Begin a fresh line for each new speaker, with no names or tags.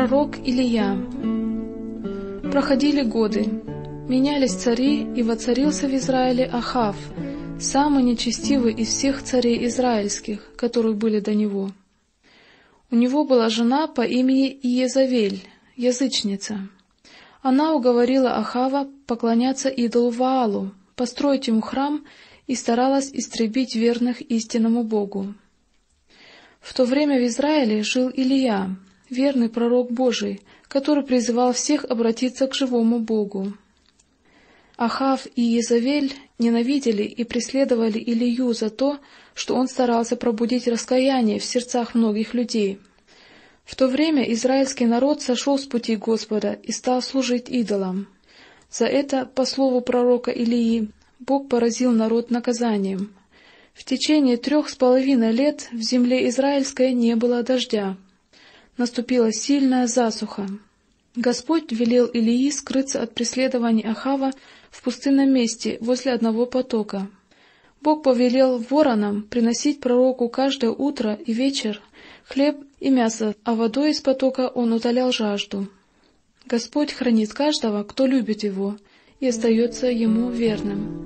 Пророк Илия. Проходили годы, менялись цари, и воцарился в Израиле Ахав, самый нечестивый из всех царей израильских, которые были до него. У него была жена по имени Иезавель, язычница. Она уговорила Ахава поклоняться идолу Ваалу, построить ему храм, и старалась истребить верных истинному Богу. В то время в Израиле жил Илия, верный пророк Божий, который призывал всех обратиться к живому Богу. Ахав и Иезавель ненавидели и преследовали Илию за то, что он старался пробудить раскаяние в сердцах многих людей. В то время израильский народ сошел с пути Господа и стал служить идолам. За это, по слову пророка Илии, Бог поразил народ наказанием. В течение 3,5 лет в земле израильской не было дождя. Наступила сильная засуха. Господь велел Илии скрыться от преследований Ахава в пустынном месте возле одного потока. Бог повелел воронам приносить пророку каждое утро и вечер хлеб и мясо, а водой из потока он утолял жажду. Господь хранит каждого, кто любит Его, и остается Ему верным.